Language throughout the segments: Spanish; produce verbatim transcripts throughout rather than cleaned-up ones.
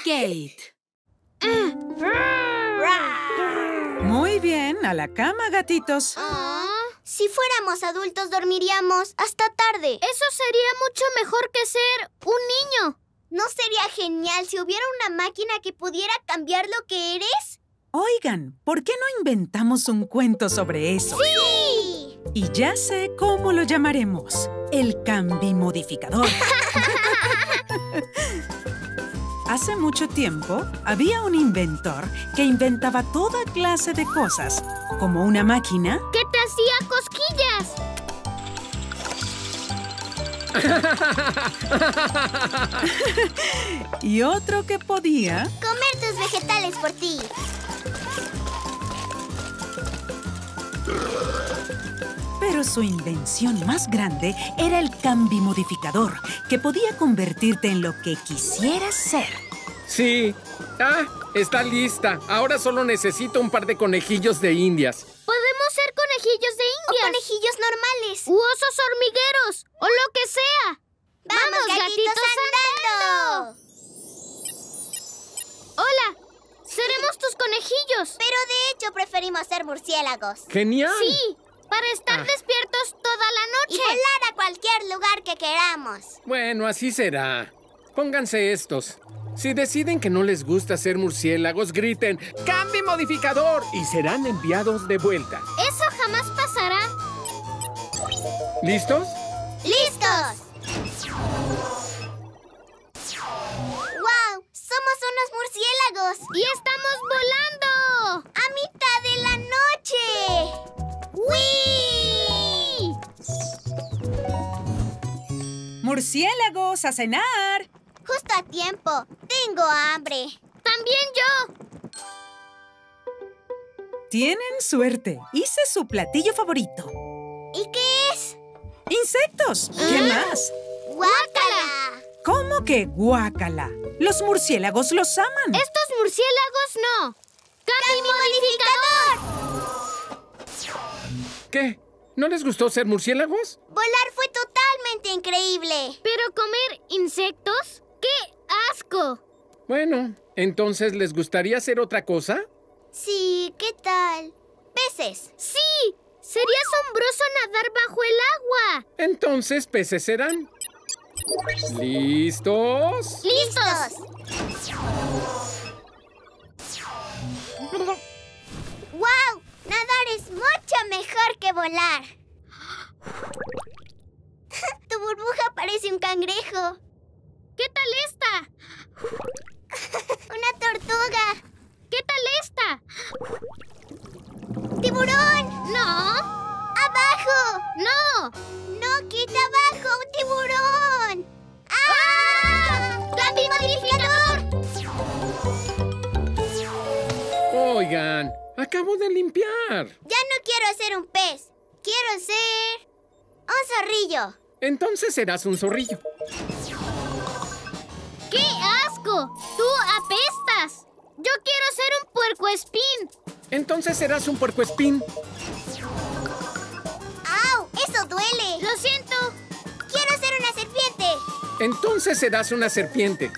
Kate. Muy bien, a la cama, gatitos. Oh, si fuéramos adultos, dormiríamos hasta tarde. Eso sería mucho mejor que ser un niño. ¿No sería genial si hubiera una máquina que pudiera cambiar lo que eres? Oigan, ¿por qué no inventamos un cuento sobre eso? ¡Sí! Y ya sé cómo lo llamaremos. El cambimodificador. Hace mucho tiempo, había un inventor que inventaba toda clase de cosas, como una máquina que te hacía cosquillas. y otro que podía comer tus vegetales por ti. Pero su invención más grande era el cambimodificador, que podía convertirte en lo que quisieras ser. Sí. Ah, está lista. Ahora solo necesito un par de conejillos de indias. Podemos ser conejillos de indias. O conejillos normales. U osos hormigueros. O lo que sea. ¡Vamos, ¡Vamos gatitos, gatitos andando! Hola. Seremos tus conejillos. Pero de hecho preferimos ser murciélagos. ¡Genial! Sí. Para estar ah. despiertos toda la noche. Y volar a cualquier lugar que queramos. Bueno, así será. Pónganse estos. Si deciden que no les gusta ser murciélagos, griten ¡Cambimodificador! Y serán enviados de vuelta. Eso jamás pasará. ¿Listos? ¡Listos! ¡Wow! ¡Somos unos murciélagos! ¡Y estamos volando! ¡A mitad de la noche! ¡Wii! ¡Murciélagos, a cenar! Justo a tiempo. Tengo hambre. También yo. Tienen suerte. Hice su platillo favorito. ¿Y qué es? ¡Insectos! ¿Qué ¿Ah? más? ¡Guácala! ¿Cómo que guácala? Los murciélagos los aman. Estos murciélagos no. ¡Cambimodificador! ¿Qué? ¿No les gustó ser murciélagos? Volar fue totalmente increíble. ¿Pero comer insectos? ¡Qué asco! Bueno, ¿entonces les gustaría hacer otra cosa? Sí, ¿qué tal? ¿Peces? ¡Sí! Sería asombroso nadar bajo el agua. Entonces, peces serán. ¿Listos? ¡Listos! ¡Wow! Nadar es mucho mejor que volar. Tu burbuja parece un cangrejo. ¿Qué tal esta? Una tortuga. ¿Qué tal esta? ¡Tiburón! ¡No! ¡Abajo! ¡No! ¡No, quita abajo! ¡Un tiburón! ¡Ah! ¡Cambimodificador! Oigan, acabo de limpiar. Ya no quiero ser un pez. Quiero ser un zorrillo. Entonces serás un zorrillo. ¡Qué asco! ¡Tú apestas! ¡Yo quiero ser un puercoespín! Entonces serás un puercoespín. ¡Au! ¡Eso duele! ¡Lo siento! ¡Quiero ser una serpiente! Entonces serás una serpiente.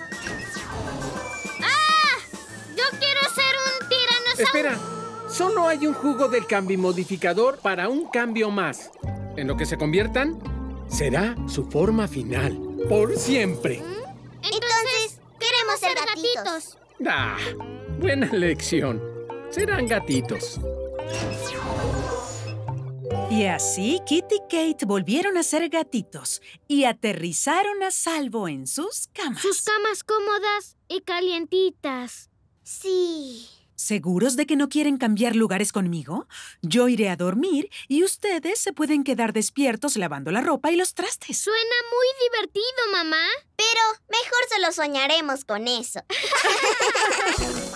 ¡Ah! ¡Yo quiero ser un tiranosaurio! Espera, solo hay un jugo del cambimodificador para un cambio más. En lo que se conviertan, será su forma final. Por siempre. ¿Mm? Entonces, queremos ser gatitos. Ah, buena lección. Serán gatitos. Y así Kitty y Kate volvieron a ser gatitos y aterrizaron a salvo en sus camas. Sus camas cómodas y calientitas. Sí. ¿Seguros de que no quieren cambiar lugares conmigo? Yo iré a dormir y ustedes se pueden quedar despiertos lavando la ropa y los trastes. Suena muy divertido, mamá. Pero mejor solo soñaremos con eso.